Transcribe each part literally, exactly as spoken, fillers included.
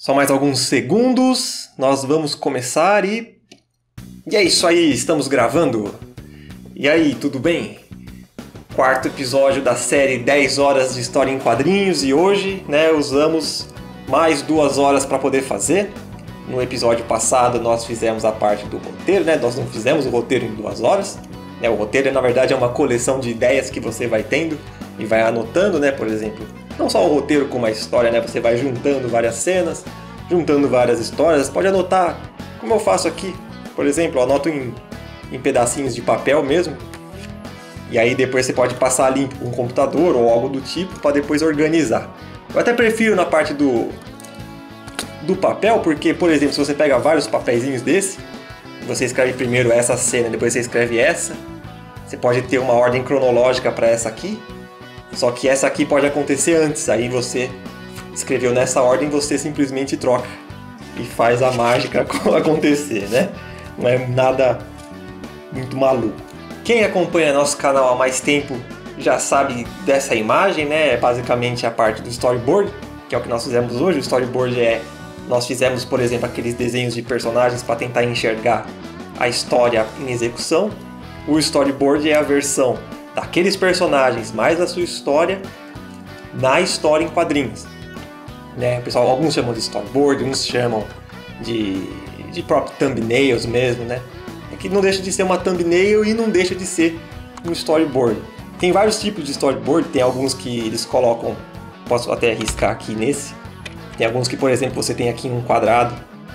Só mais alguns segundos, nós vamos começar e... E é isso aí, estamos gravando. E aí, tudo bem? Quarto episódio da série dez horas de história em quadrinhos e hoje, né, usamos mais duas horas para poder fazer. No episódio passado nós fizemos a parte do roteiro, né? Nós não fizemos o roteiro em duas horas. Né? O roteiro, na verdade, é uma coleção de ideias que você vai tendo e vai anotando, né? Por exemplo, não só o roteiro como a história, né? Você vai juntando várias cenas, juntando várias histórias. Pode anotar, como eu faço aqui. Por exemplo, eu anoto em, em pedacinhos de papel mesmo. E aí depois você pode passar ali um computador ou algo do tipo para depois organizar. Eu até prefiro na parte do, do papel, porque, por exemplo, se você pega vários papeizinhos desse, você escreve primeiro essa cena, depois você escreve essa, você pode ter uma ordem cronológica para essa aqui, só que essa aqui pode acontecer antes, aí você escreveu nessa ordem, você simplesmente troca e faz a mágica acontecer, né? Não é nada muito maluco. Quem acompanha nosso canal há mais tempo já sabe dessa imagem, né? É basicamente a parte do storyboard, que é o que nós fizemos hoje. O storyboard é... Nós fizemos, por exemplo, aqueles desenhos de personagens para tentar enxergar a história em execução. O storyboard é a versão daqueles personagens mais a sua história na história em quadrinhos. Né? Pessoal, alguns chamam de storyboard, uns chamam de, de próprio thumbnails mesmo, né? É que não deixa de ser uma thumbnail e não deixa de ser um storyboard. Tem vários tipos de storyboard, tem alguns que eles colocam, posso até arriscar aqui nesse. Tem alguns que, por exemplo, você tem aqui um quadrado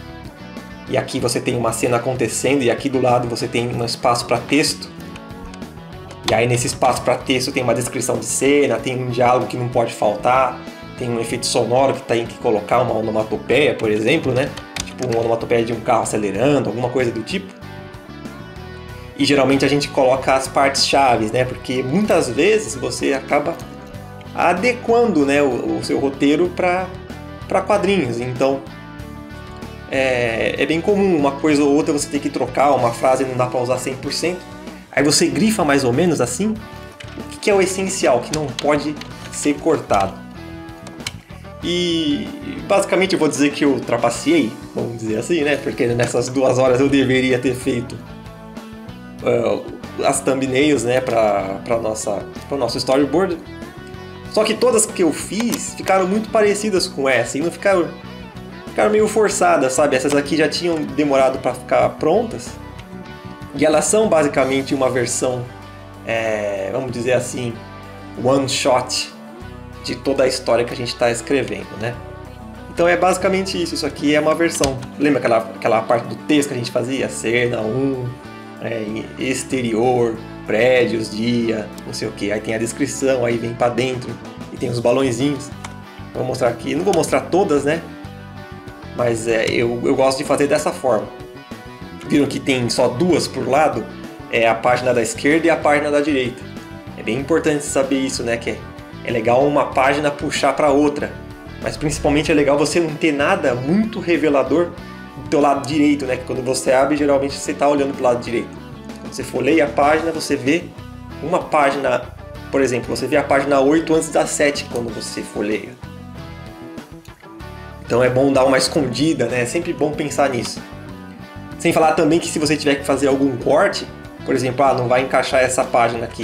e aqui você tem uma cena acontecendo e aqui do lado você tem um espaço para texto. E aí nesse espaço para texto tem uma descrição de cena, tem um diálogo que não pode faltar, tem um efeito sonoro que tem que colocar uma onomatopeia, por exemplo, né? Tipo uma onomatopeia de um carro acelerando, alguma coisa do tipo. E geralmente a gente coloca as partes chaves, né? Porque muitas vezes você acaba adequando, né, o, o seu roteiro para para quadrinhos. Então é, é bem comum uma coisa ou outra você ter que trocar, uma frase não dá para usar cem por cento. Aí você grifa mais ou menos assim o que é o essencial, que não pode ser cortado. E basicamente eu vou dizer que eu trapaceei, vamos dizer assim, né? Porque nessas duas horas eu deveria ter feito Uh, as thumbnails, né, para para nossa para o nosso storyboard. Só que todas que eu fiz ficaram muito parecidas com essa e não ficaram ficaram meio forçadas, sabe? Essas aqui já tinham demorado para ficar prontas e elas são basicamente uma versão, é, vamos dizer assim, one shot de toda a história que a gente está escrevendo, né? Então é basicamente isso. Isso aqui é uma versão. Lembra aquela aquela parte do texto que a gente fazia? Cena um, É, exterior, prédios, dia, não sei o que. Aí tem a descrição, aí vem para dentro e tem os balõezinhos. Vou mostrar aqui, não vou mostrar todas, né? Mas é, eu, eu gosto de fazer dessa forma. Viram que tem só duas por lado? É a página da esquerda e a página da direita. É bem importante saber isso, né? Que é, é legal uma página puxar para outra, mas principalmente é legal você não ter nada muito revelador do teu lado direito, né? Que quando você abre, geralmente você está olhando para o lado direito. Quando você folheia a página, você vê uma página, por exemplo, você vê a página oito antes da sete quando você folheia. Então é bom dar uma escondida, né? É sempre bom pensar nisso. Sem falar também que se você tiver que fazer algum corte, por exemplo, ah, não vai encaixar essa página aqui.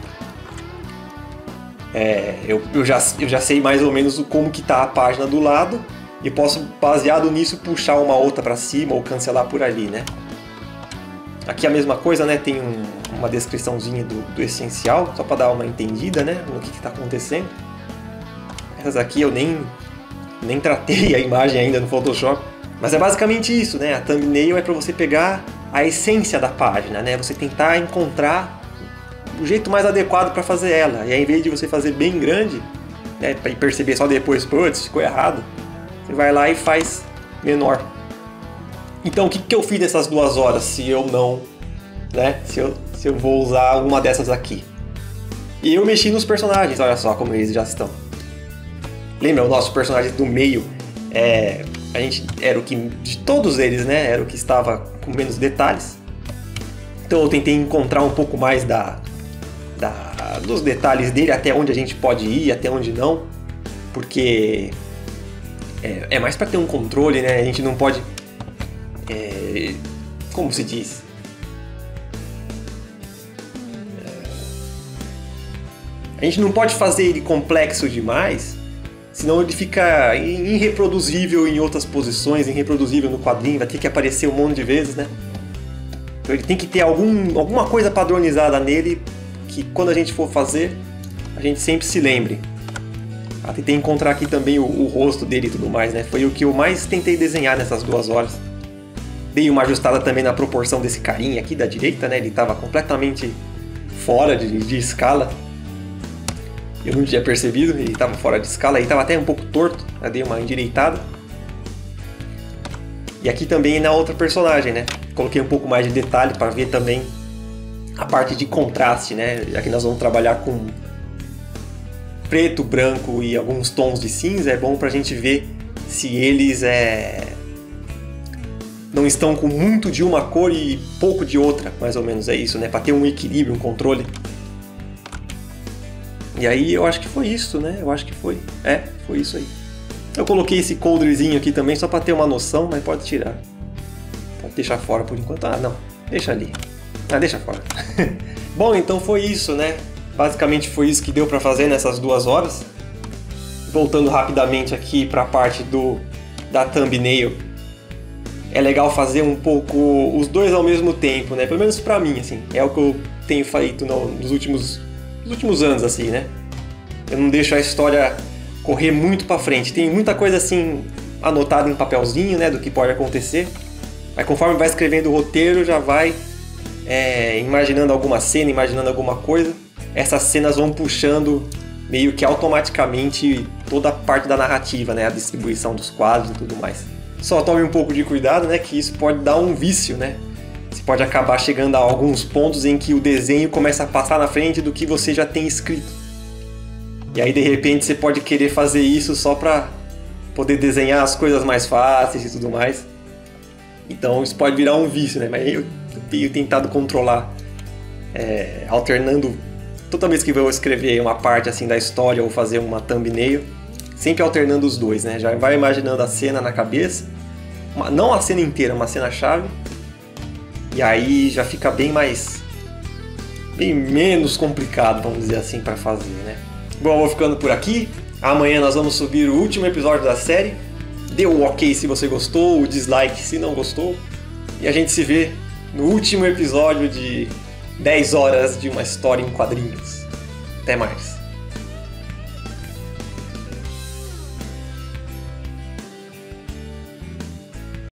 É, eu, eu, já, eu já sei mais ou menos como que está a página do lado. E posso, baseado nisso, puxar uma outra para cima ou cancelar por ali, né? Aqui a mesma coisa, né? Tem um, uma descriçãozinha do, do essencial, só para dar uma entendida, né? No que está acontecendo. Essas aqui eu nem, nem tratei a imagem ainda no Photoshop. Mas é basicamente isso, né? A thumbnail é para você pegar a essência da página, né? Você tentar encontrar o jeito mais adequado para fazer ela. E aí, em vez de você fazer bem grande, né? E perceber só depois, putz, ficou errado. Você vai lá e faz menor. Então o que, que eu fiz nessas duas horas se eu não, né? Se eu, se eu vou usar uma dessas aqui? E eu mexi nos personagens, olha só como eles já estão. Lembra, o nosso personagem do meio, é, a gente era o que, de todos eles, né? Era o que estava com menos detalhes. Então eu tentei encontrar um pouco mais da, da, dos detalhes dele, até onde a gente pode ir, até onde não. Porque É, é mais para ter um controle, né? A gente não pode... É, como se diz? É, a gente não pode fazer ele complexo demais, senão ele fica irreproduzível em outras posições, irreproduzível no quadrinho, vai ter que aparecer um monte de vezes, né? Então ele tem que ter algum, alguma coisa padronizada nele que quando a gente for fazer, a gente sempre se lembre. Ah, tentei encontrar aqui também o, o rosto dele e tudo mais, né? Foi o que eu mais tentei desenhar nessas duas horas. Dei uma ajustada também na proporção desse carinha aqui da direita, né? Ele estava completamente fora de, de escala. Eu não tinha percebido, ele estava fora de escala, ele estava até um pouco torto, eu dei uma endireitada. E aqui também na outra personagem, né? Coloquei um pouco mais de detalhe para ver também a parte de contraste, né? Aqui nós vamos trabalhar com preto, branco e alguns tons de cinza, é bom para a gente ver se eles é... não estão com muito de uma cor e pouco de outra, mais ou menos é isso, né? Para ter um equilíbrio, um controle. E aí eu acho que foi isso, né? Eu acho que foi. É, foi isso aí. Eu coloquei esse coldrezinho aqui também só para ter uma noção, mas pode tirar. Pode deixar fora por enquanto. Ah, não. Deixa ali. Ah, deixa fora. Bom, então foi isso, né? Basicamente foi isso que deu para fazer nessas duas horas. Voltando rapidamente aqui para a parte do da thumbnail. É legal fazer um pouco os dois ao mesmo tempo, né? Pelo menos para mim, assim. É o que eu tenho feito nos últimos nos últimos anos, assim, né? Eu não deixo a história correr muito para frente. Tem muita coisa assim anotada em papelzinho, né? Do que pode acontecer. Mas conforme vai escrevendo o roteiro, já vai é, imaginando alguma cena, imaginando alguma coisa. Essas cenas vão puxando meio que automaticamente toda a parte da narrativa, né? A distribuição dos quadros e tudo mais. Só tome um pouco de cuidado, né? Que isso pode dar um vício, né? Você pode acabar chegando a alguns pontos em que o desenho começa a passar na frente do que você já tem escrito. E aí, de repente, você pode querer fazer isso só para poder desenhar as coisas mais fáceis e tudo mais. Então, isso pode virar um vício, né? Mas eu tenho tentado controlar, é, alternando. Toda vez que eu vou escrever uma parte assim da história ou fazer uma thumbnail, sempre alternando os dois, né? Já vai imaginando a cena na cabeça, uma, não a cena inteira, uma cena-chave, e aí já fica bem mais, bem menos complicado, vamos dizer assim, para fazer, né? Bom, eu vou ficando por aqui. Amanhã nós vamos subir o último episódio da série. Dê o ok se você gostou, o dislike se não gostou, e a gente se vê no último episódio de dez horas de uma história em quadrinhos. Até mais.